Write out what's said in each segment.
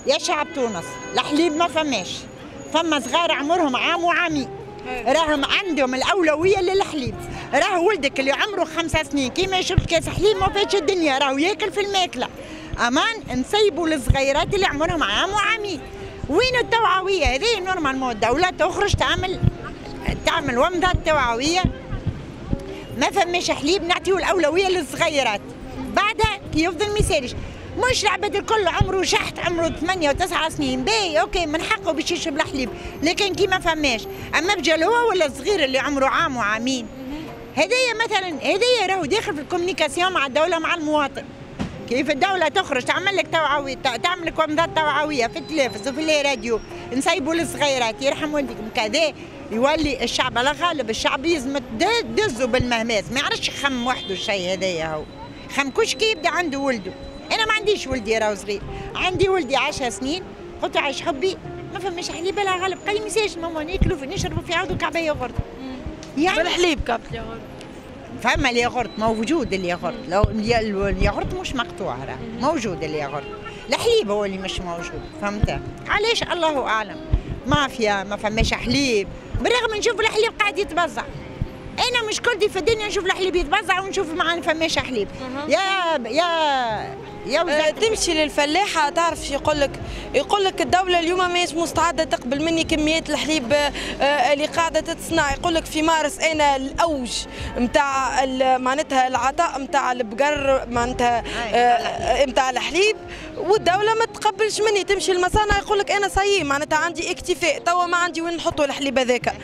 يا شعب تونس الحليب ما فماش، فما صغار عمرهم عام وعامين راهم عندهم الأولوية للحليب. راه ولدك اللي عمره 5 سنين كيما يشرب كاس حليب ما فاتش الدنيا، راهو ياكل في الماكلة. أمان نسيبوا الصغيرات اللي عمرهم عام وعامين. وين التوعوية هذه؟ نورمالمون الدولة تخرج تعمل ومضة توعوية. ما فماش حليب نعطيو الأولوية للصغيرات، بعدها كي يفضل ما يسالش. مش العباد الكل عمره شحت عمره 8 و9 سنين باهي اوكي من حقه باش يشرب الحليب، لكن كي ما فماش. اما بجال هو ولا الصغير اللي عمره عام وعامين، هذايا مثلا هذايا راهو داخل في الكوميونيكاسيون مع الدوله مع المواطن. كيف الدوله تخرج تعمل لك توعويه، تعمل لك ومضات توعويه في التلفز وفي الراديو، نسيبوا للصغيرات يرحم والديكم كذا، يولي الشعب على غالب. الشعب يزم دزوا بالمهماز، ما يعرفش يخم وحده الشيء هذايا. هو خم كوش كي يبدا عنده ولده. أنا ما عنديش ولدي راهو صغير، عندي ولدي 10 سنين، قلت له عايش حبي ما فماش حليب لا غالب، قال لي ما يسالش ماما ناكلوا نشربوا في عودوا كعبة ياغورت. يعني بالحليب كعبة ياغورت. فما الياغورت موجود، الياغورت لو الياغورت مش مقطوع راه موجود الياغورت، الحليب هو اللي مش موجود. فهمت؟ علاش؟ الله أعلم. مافيا ما فماش حليب، بالرغم نشوف الحليب قاعد يتبزع. أنا مشكلتي في الدنيا نشوف الحليب يتبزع ونشوف ما فماش حليب. يا تمشي للفلاحه تعرف يقول لك الدوله اليوم ماهيش مستعده تقبل مني كميات الحليب اللي قاعده تتصنع. يقول لك في مارس انا الاوج نتاع معناتها العطاء نتاع البقر معناتها نتاع الحليب، والدوله ما تقبلش مني. تمشي المصانع يقول لك انا صايي معناتها عندي اكتفاء، توا ما عندي وين نحطوا الحليب هذاك.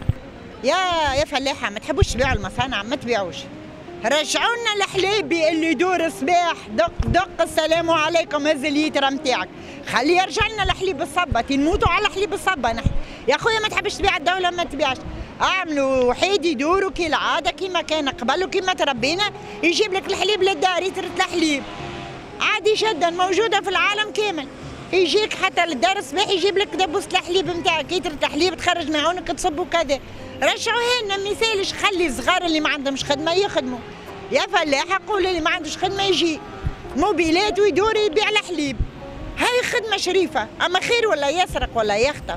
يا فلاحه ما تحبوش تبيعوا المصانع، ما تبيعوش، رجعوا لنا الحليب اللي يدور صباح دق السلام عليكم هز الليتر نتاعك، خلي يرجع لنا الحليب الصبة، نموتوا على حليب الصبة نحن. يا خويا ما تحبش تبيع الدولة ما تبيعش، اعملوا وحيد يدوروا كي العادة كيما كان قبل وكيما تربينا، يجيب لك الحليب للدار يترة الحليب عادي جدا موجودة في العالم كامل. يجيك حتى للدار الصباح يجيب لك دبوس الحليب نتاعك، يترة الحليب تخرج معونك تصبوا كذا. رجعوها لنا ما يسالش، خلي الصغار اللي ما عندهمش خدمه يخدموا. يا فلاح قول اللي ما عندوش خدمه يجي موبيلات ويدور يبيع الحليب، هاي خدمه شريفه. اما خير ولا يسرق ولا يخطف.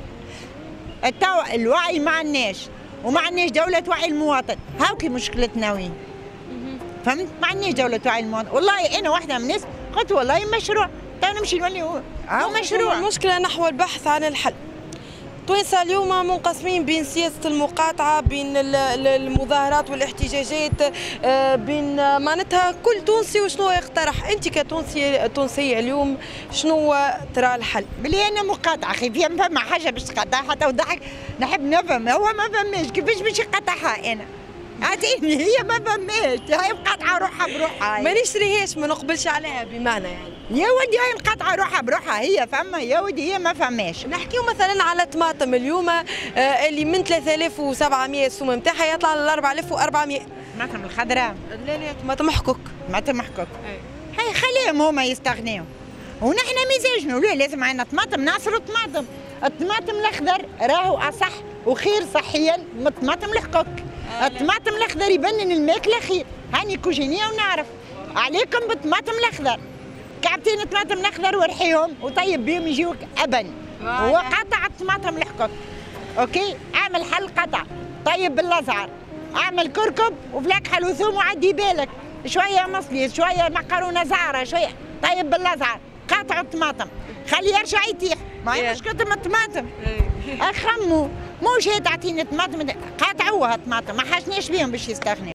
الوعي ما عندناش وما عندناش دوله توعي المواطن، هاوكي مشكلتنا وين. فهمت؟ ما عندناش دوله توعي المواطن. والله انا واحده من الناس قلت والله مشروع، تو نمشي نولي هو مشروع. المشكله نحو البحث عن الحل. التوانسة اليوم منقسمين بين سياسة المقاطعة، بين المظاهرات والاحتجاجات، بين معناتها كل تونسي وشنو يقترح. أنت كتونسية اليوم شنو ترى الحل؟ بلي أنا مقاطعة خي ما فما حاجة باش تقطعها حتى وضحك نحب نفهم، هو ما فماش كيفاش باش يقطعها أنا؟ عطيني هي ما فماش، هاي مقاطعة روحها بروحها. ما نشريهاش ما نقبلش عليها بمعنى يعني. يا ودي هاي مقاطعة روحها بروحها هي فما، يا ودي هي ما فماش. نحكيو مثلا على الطماطم اليوم اللي من 3700 السوم نتاعها يطلع ل 4400. الطماطم الخضراء؟ لا طماطم حكوك. طماطم حكوك. هاي خليهم هما يستغنيو. ونحن مزاجنا لا لازم عندنا طماطم نعصروا طماطم. الطماطم الاخضر راهو اصح وخير صحيا من الطماطم الحكوك. الطماطم الاخضر يبنن الماكله خير، هاني كوجينيه ونعرف. عليكم بالطماطم الاخضر. كعبتين الطماطم الاخضر ورحيهم وطيب بيهم يجيوك ابن. وقطع الطماطم الحكوك. اوكي؟ اعمل حل قطع، طيب بالازعر، اعمل كركب وفلاك حلو ثوم وعدي بالك، شويه مصلي، شويه مقرونه زعره، شويه طيب بالازعر، قاطعوا الطماطم، خلي يرجع يطيح، ما هي مش كتر من الطماطم. اخموا، مش هي تعطيني طماطم، قاطعوها الطماطم، ما حاجناش بيهم باش يستغنوا.